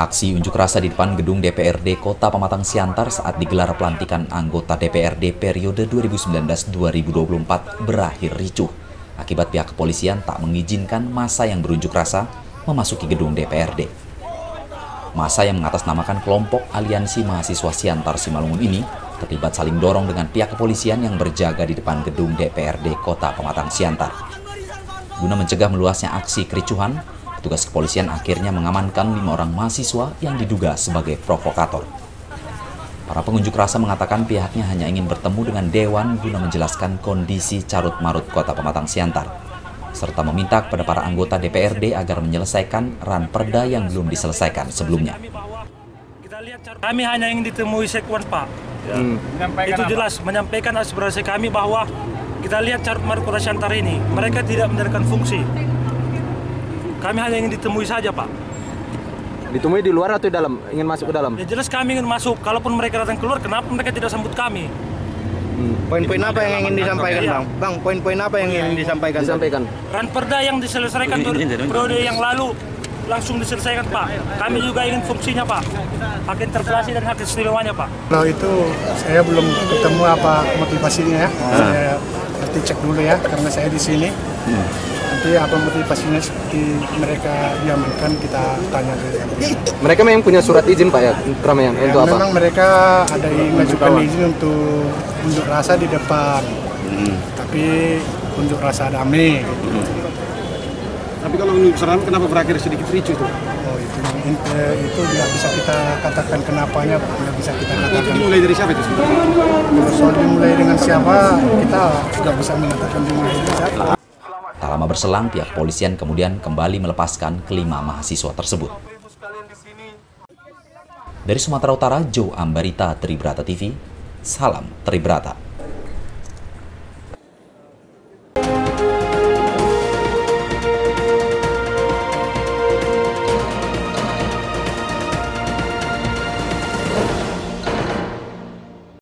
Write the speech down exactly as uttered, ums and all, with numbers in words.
Aksi unjuk rasa di depan gedung D P R D Kota Pematang Siantar saat digelar pelantikan anggota D P R D periode dua ribu sembilan belas sampai dua ribu dua puluh empat berakhir ricuh akibat pihak kepolisian tak mengizinkan massa yang berunjuk rasa memasuki gedung D P R D. Massa yang mengatasnamakan kelompok Aliansi Mahasiswa Siantar Simalungun ini terlibat saling dorong dengan pihak kepolisian yang berjaga di depan gedung D P R D Kota Pematang Siantar. Guna mencegah meluasnya aksi kericuhan, petugas kepolisian akhirnya mengamankan lima orang mahasiswa yang diduga sebagai provokator. Para pengunjuk rasa mengatakan pihaknya hanya ingin bertemu dengan Dewan guna menjelaskan kondisi carut-marut Kota Pematang Siantar, serta meminta kepada para anggota D P R D agar menyelesaikan ranperda yang belum diselesaikan sebelumnya. Kami hanya ingin ditemui Sekwan, Pak. Ya. Hmm. Itu jelas apa? Menyampaikan aspirasi kami bahwa kita lihat carut-marut Kota Siantar ini, mereka tidak menjalankan fungsi. Kami hanya ingin ditemui saja, Pak. Ditemui di luar atau di dalam? Ingin masuk ke dalam? Ya jelas kami ingin masuk. Kalaupun mereka datang keluar, kenapa mereka tidak sambut kami? Poin-poin apa yang ingin disampaikan, ya. Bang? Bang, poin-poin apa yang ingin disampaikan? Disampaikan. Ranperda yang diselesaikan periode yang lalu langsung diselesaikan, Pak. Kami juga ingin fungsinya, Pak. Hak interpelasi dan hak istimewanya, Pak. Kalau itu saya belum ketemu apa motivasinya ya. Hmm. Saya nanti cek dulu ya, karena saya di sini. Hmm. Nanti apa motivasinya seperti mereka diamankan kita tanya dulu. Mereka memang punya surat izin, Pak, ya, keramaian Ya, untuk apa? memang mereka ada yang mengajukan izin untuk unjuk rasa di depan, hmm. tapi unjuk rasa damai. Gitu. Hmm. Tapi kalau unjuk rasa kenapa berakhir sedikit ricuh itu? Oh itu itu tidak bisa kita katakan kenapanya, tidak bisa kita katakan. Itu dimulai dari siapa itu? Kalau soal dimulai dengan siapa, kita tidak bisa mengatakan dimulai dari siapa. Tak lama berselang, pihak kepolisian kemudian kembali melepaskan kelima mahasiswa tersebut. Dari Sumatera Utara, Joe Ambarita, Tribrata T V, salam Tribrata.